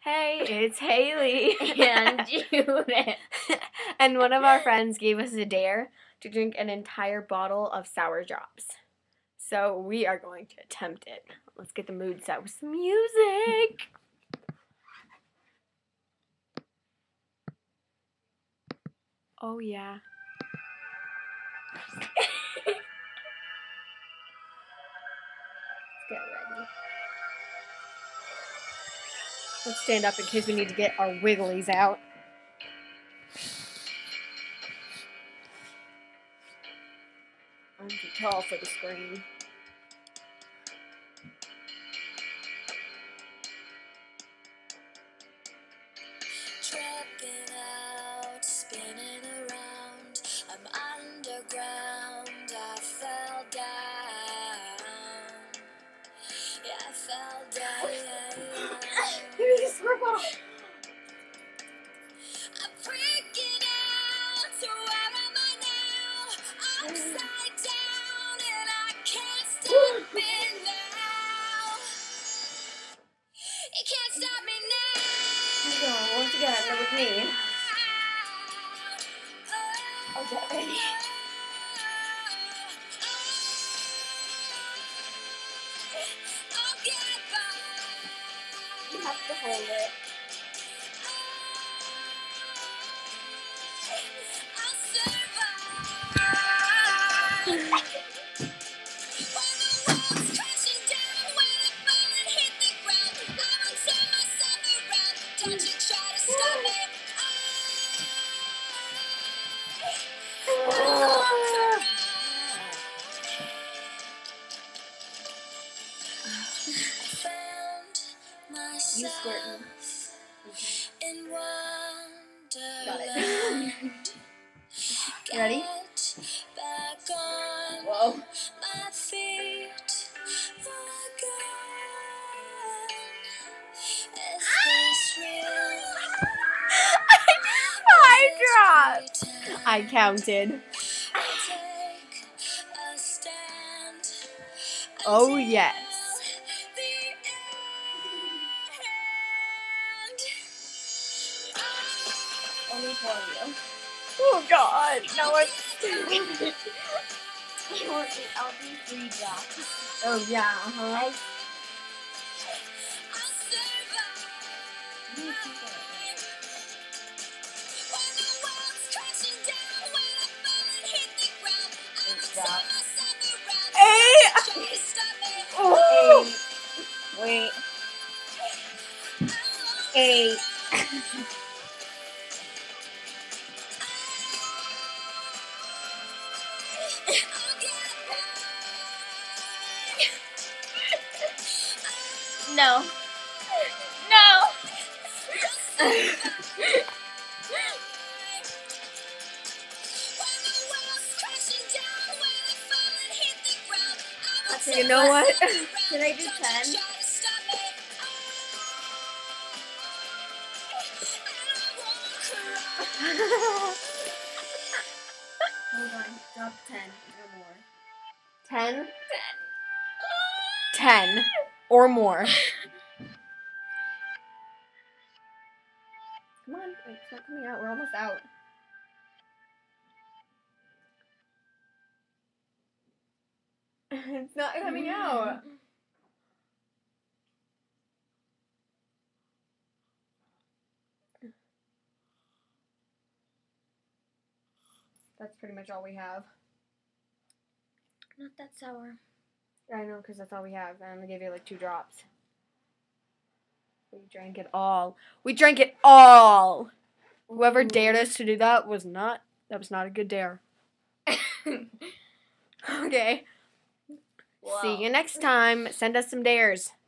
Hey, it's Haley. And Judith. And one of our friends gave us a dare to drink an entire bottle of sour drops. So we are going to attempt it. Let's get the mood set with some music. Oh, yeah. Let's get ready. Let's stand up in case we need to get our wigglies out. I'm too tall for the screen. Tripping out, spinning around. I'm underground. I fell down. Yeah, I fell down. I'm freaking out. So where am I now? Upside down, and I can't stop it now. You can't stop me now. So, once again, they're with me. Okay, ready? You have to hold it. Don't you try to stop me. You squirting. In Got it. Wonderland. You ready? Get back on Whoa. my feet again. Is this real? I dropped. I counted. Take a stand. Oh, yes. Only 4 of you. Oh, God. No, it's... I'll do 3 drops. Oh, yeah, uh-huh. You keep it. Oh. Wait. 8. No. No. You know what? Can I do 10? Hold on. Drop 10 or more. 10? 10 or more. Come on, it's not coming out. We're almost out. It's not coming out. That's pretty much all we have. Not that sour. I know, because that's all we have. I only gave you like 2 drops. We drank it all. We drank it all! Whoever dared us to do that was not a good dare. Okay. Wow. See you next time. Send us some dares.